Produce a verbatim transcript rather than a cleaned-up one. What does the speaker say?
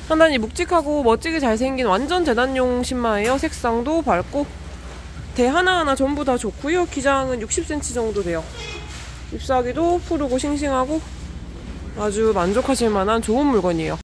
상당히 묵직하고 멋지게 잘생긴 완전 재단용 신마예요. 색상도 밝고 대 하나하나 전부 다 좋고요. 기장은 육십 센티미터 정도 돼요. 잎사귀도 푸르고 싱싱하고 아주 만족하실 만한 좋은 물건이에요.